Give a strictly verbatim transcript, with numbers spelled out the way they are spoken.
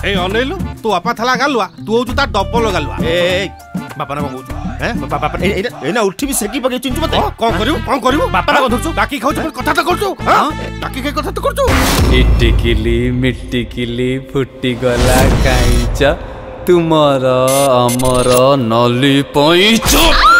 ए अनेलु तू बापा थला गालुआ तू होचु ता डबल गालुआ। ए बापा ना कहू हैं बापा बापा ए ए ना उठी भी सेकी पके चिंचु मते कोन करियो कोन करियो बापा ना धरछु बाकी खाउ छ कथा त करछु हां बाकी के कथा त करछु। इटिकिली मिटिकिली फुटी गला काईच तुमर अमर नली पैच।